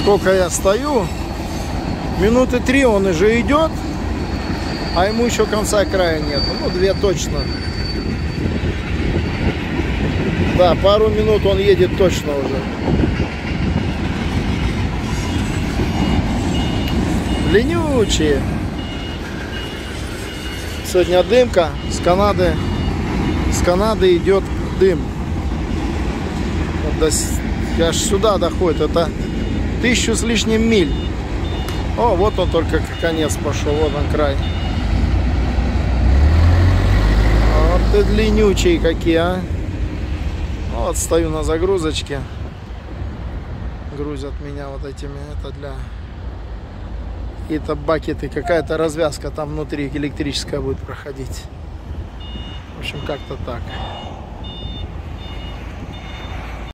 Сколько я стою, минуты 3 он уже идет, а ему еще конца края нет. Ну, 2 точно. Да, пару минут он едет точно уже. Ленючие. Сегодня дымка с Канады. С Канады идет дым. Вот аж сюда доходит. Это 1000 с лишним миль. О, вот он только конец пошел. Вот он край. Вот и длиннючие какие, а. Вот стою на загрузочке. Грузят меня вот этими. Это для... Какие-то бакеты. Какая-то развязка там внутри электрическая будет проходить. В общем, как-то так.